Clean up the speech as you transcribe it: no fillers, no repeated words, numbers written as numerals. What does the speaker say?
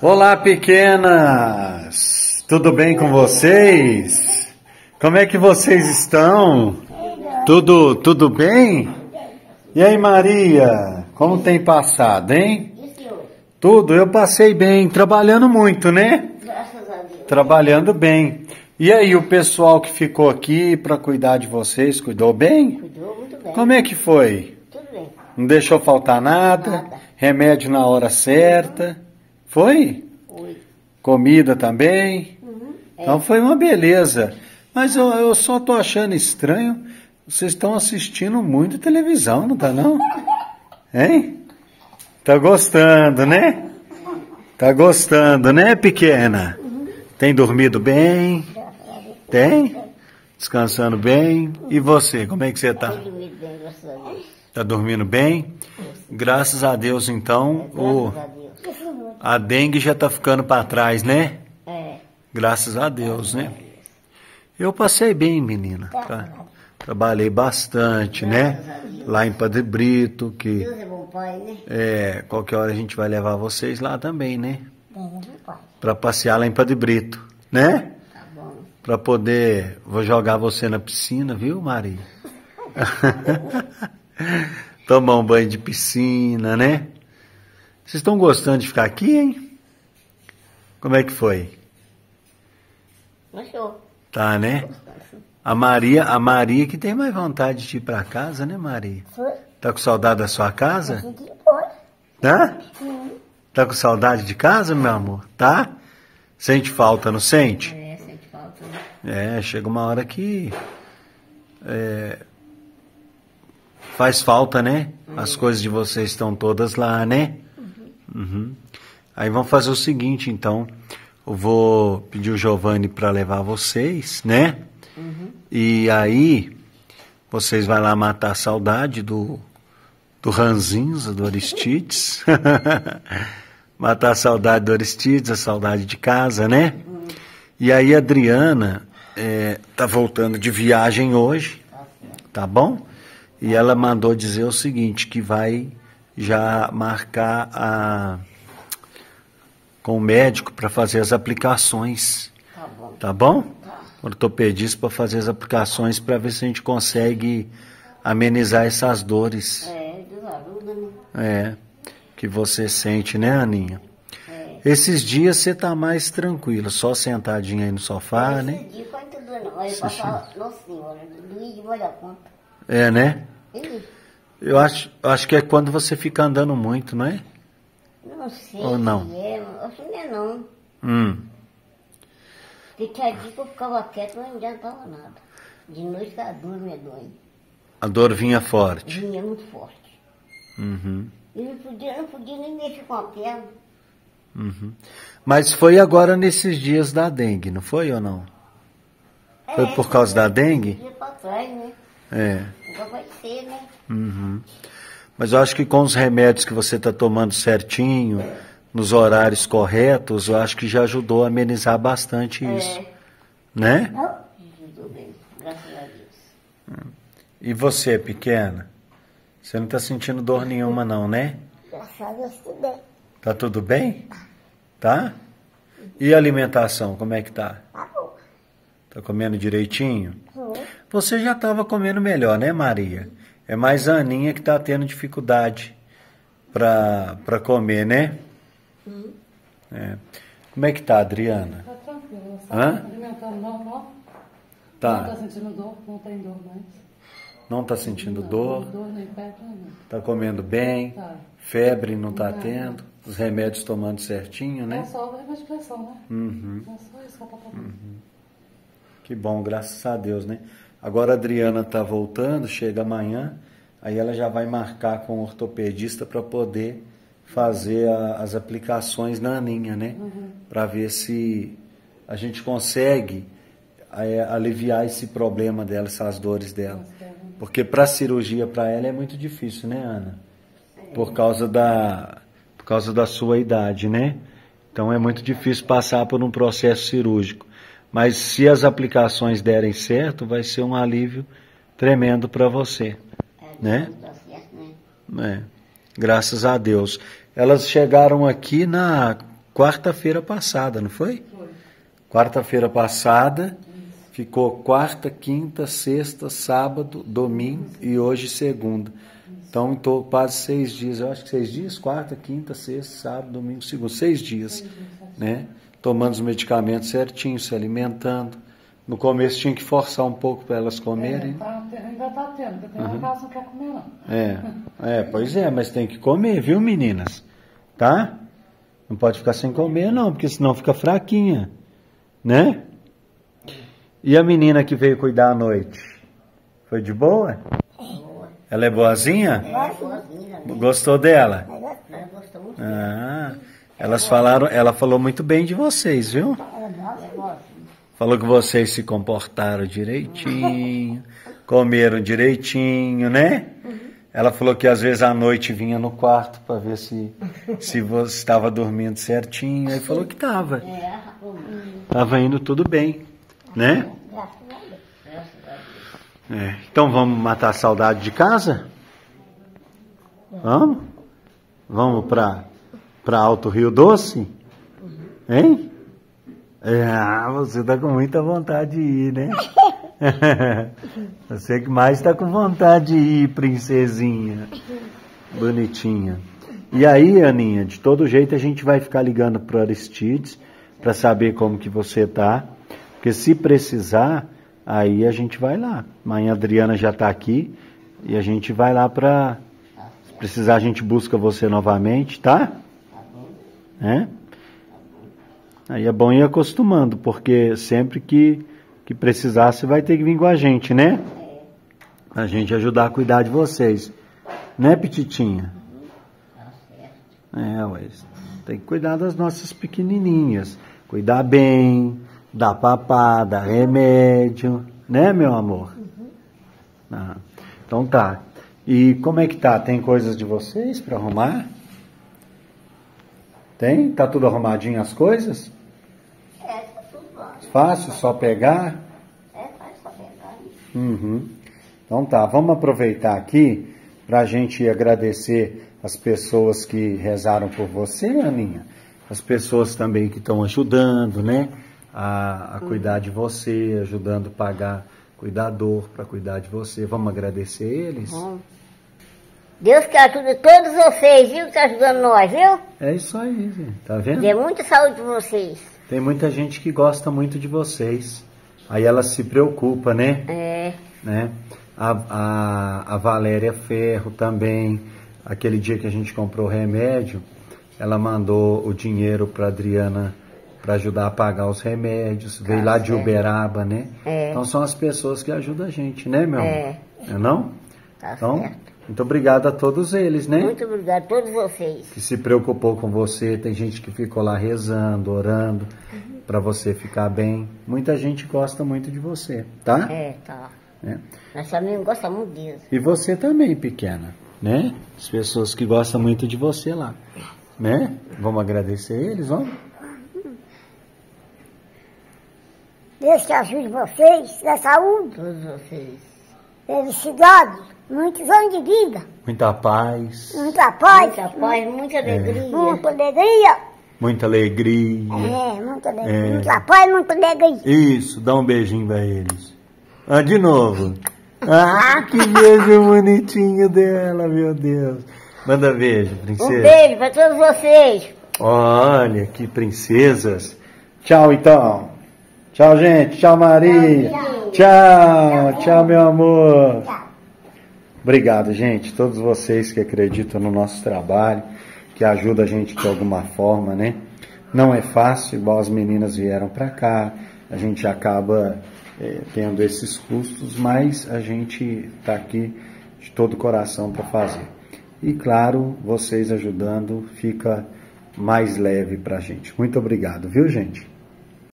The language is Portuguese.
Olá, pequenas! Tudo bem com vocês? Como é que vocês estão? Tudo bem? E aí, Maria? Como tem passado, hein? Tudo, eu passei bem, trabalhando muito, né? Graças a Deus. Trabalhando bem. E aí, o pessoal que ficou aqui para cuidar de vocês, cuidou bem? Cuidou muito bem. Como é que foi? Tudo bem. Não deixou faltar nada? Nada. Remédio na hora certa? Foi? Oi. Comida também? É. Então foi uma beleza. Mas eu só tô achando estranho. Vocês estão assistindo muito televisão, não tá não? Hein? Tá gostando, né? Tá gostando, né, pequena? Tem dormido bem? Tem? Descansando bem? E você, como é que você tá? Tem dormido bem, graças a Deus. Tá dormindo bem? Graças a Deus, então, Graças a Deus. a dengue já tá ficando para trás, né? É. Graças a Deus, né? Eu passei bem, menina. Trabalhei bastante, né? Lá em Padre Brito, que Deus é bom pai, né? qualquer hora a gente vai levar vocês lá também, né? Deus é bom pai. Para passear lá em Padre Brito, né? Tá bom. Para poder, vou jogar você na piscina, viu, Maria? Tomar um banho de piscina, né? Vocês estão gostando de ficar aqui, hein? Como é que foi? Achou. Tá, né? A Maria que tem mais vontade de ir para casa, né, Maria? Foi? Tá com saudade da sua casa? Foi. Tá? Tá com saudade de casa, meu amor? Tá? Sente falta, não sente? É, sente falta, né? Chega uma hora que faz falta, né? As coisas de vocês estão todas lá, né? Uhum. Aí vamos fazer o seguinte, então. Eu vou pedir o Giovanni para levar vocês, né? E aí vocês vão lá matar a saudade do Ranzinza, do Aristides. Matar a saudade do Aristides, a saudade de casa, né? E aí a Adriana tá voltando de viagem hoje, tá bom? E ela mandou dizer o seguinte, que vai já marcar com o médico para fazer as aplicações, Tá bom. tá bom? Ortopedista para fazer as aplicações para ver se a gente consegue amenizar essas dores. Deus ajuda, né? Que você sente, né, Aninha? Esses dias você tá mais tranquila, só sentadinha aí no sofá, né? Esse dia foi tudo não. Aí eu passava, nossa senhora, doía demais da conta. Né? Ih, Eu acho que é quando você fica andando muito, não é? não sei Ou não? se é, acho que não é não. Porque tinha dia que eu ficava quieto, mas não adiantava nada. De noite a dor medonha. A dor vinha forte. Vinha muito forte. Uhum. E não podia nem mexer com a perna. Mas foi agora nesses dias da dengue, não foi ou não? Foi por causa da dengue? Dia pra trás, né? Agora vai ser, né? Mas eu acho que com os remédios que você está tomando certinho, nos horários corretos, eu acho que já ajudou a amenizar bastante isso. Né? Ajudou bem, graças a Deus. E você, pequena? Você não está sentindo dor nenhuma não, né? Graças a Deus, tudo bem. Tá tudo bem? Tá? E a alimentação, como é que tá? Tá bom. Tá comendo direitinho? Você já estava comendo melhor, né, Maria? É mais a Aninha que tá tendo dificuldade para comer, né? Como é que tá, Adriana? Tá tranquilo, Hã? está alimentando normal. Tá. Não tá sentindo dor, não tem dor mais. Não tá sentindo Não, dor? dor nem perto, não. Tá comendo bem? Tá. Febre não tá Não. tendo? Os remédios tomando certinho, É né? só a medicação, né? É só isso que tá tomando. Que bom, graças a Deus, né? Agora a Adriana tá voltando, chega amanhã, aí ela já vai marcar com o ortopedista para poder fazer as aplicações na Aninha, né? Para ver se a gente consegue aliviar esse problema dela, essas dores dela. Porque para cirurgia para ela é muito difícil, né, Ana? Por causa da sua idade, né? Então é muito difícil passar por um processo cirúrgico. Mas se as aplicações derem certo, vai ser um alívio tremendo para você, né? Tá certo, né? Graças a Deus. Elas chegaram aqui quarta-feira passada, não foi? Foi. Quarta-feira passada, ficou quarta, quinta, sexta, sábado, domingo e hoje segunda. Então, estou quase 6 dias, eu acho que 6 dias, quarta, quinta, sexta, sábado, domingo, segunda, 6 dias, né? Tomando os medicamentos certinho, se alimentando. No começo tinha que forçar um pouco para elas comerem. Ainda tá tendo, porque tem uma casa que não quer comer, não. Pois é, mas tem que comer, viu, meninas? Tá? Não pode ficar sem comer, não, porque senão fica fraquinha, né? E a menina que veio cuidar à noite? Foi de boa? Ela é boazinha? Boazinha, né? Gostou dela? Ela gostou muito. Ela falou muito bem de vocês, viu? Ela é boazinha. Falou que vocês se comportaram direitinho, comeram direitinho, né? Ela falou que às vezes à noite vinha no quarto para ver se você estava dormindo certinho. Aí falou que estava. Estava indo tudo bem, né? Então vamos matar a saudade de casa? Vamos? Vamos para Alto Rio Doce? Hein? Você está com muita vontade de ir, né? Você que mais está com vontade de ir, princesinha. Bonitinha. E aí, Aninha, de todo jeito a gente vai ficar ligando para o Aristides para saber como que você tá. Porque se precisar, aí a gente vai lá. Amanhã a Adriana já está aqui e a gente vai lá para... Se precisar, a gente busca você novamente, tá? Aí é bom ir acostumando, porque sempre que precisar, você vai ter que vir com a gente, né? A gente ajudar a cuidar de vocês. Né, Pititinha? Ué, tem que cuidar das nossas pequenininhas. Cuidar bem, dar papá, dar remédio. Né, meu amor? Então tá. E como é que tá? Tem coisas de vocês para arrumar? Tem? Tá tudo arrumadinho as coisas? Tá tudo bom. Fácil, só pegar? Faz só pegar. Então tá, vamos aproveitar aqui para a gente agradecer as pessoas que rezaram por você, Aninha. As pessoas também que estão ajudando, né? A cuidar de você, ajudando a pagar cuidador para cuidar de você. Vamos agradecer eles? Deus que ajude todos vocês, viu? Que está ajudando nós, viu? É isso aí, gente. Tá vendo? Dê muita saúde para vocês. Tem muita gente que gosta muito de vocês. Aí ela se preocupa, né? Né? A Valéria Ferro também. Aquele dia que a gente comprou remédio, ela mandou o dinheiro para Adriana para ajudar a pagar os remédios. Veio lá de Uberaba, né? Então são as pessoas que ajudam a gente, né, meu amor? Não? Tá Então, certo. muito obrigado a todos eles, né? Muito obrigado a todos vocês. Que se preocupou com você. Tem gente que ficou lá rezando, orando para você ficar bem. Muita gente gosta muito de você, tá? Tá. Né? Nós também gostamos muito disso. E você também, pequena, né? As pessoas que gostam muito de você lá, né? Vamos agradecer eles, vamos? Deus que ajude vocês, dê saúde, Todos vocês. felicidade, muitos anos de vida, Muita paz, muita paz, Muita paz, muita alegria. muita alegria. muita alegria. Muita alegria. Muita paz, muita alegria. Isso, dá um beijinho pra eles. De novo. Que beijo bonitinho dela, meu Deus. Manda beijo, princesa. Um beijo para todos vocês. Olha, que princesas. Tchau, então. Tchau, gente. Tchau, Maria. Tchau. Tchau, meu amor. Obrigado, gente. Todos vocês que acreditam no nosso trabalho, que ajudam a gente de alguma forma, né? Não é fácil, igual as meninas vieram para cá. A gente acaba tendo esses custos, mas a gente está aqui de todo o coração para fazer. E, claro, vocês ajudando fica mais leve para a gente. Muito obrigado, viu, gente?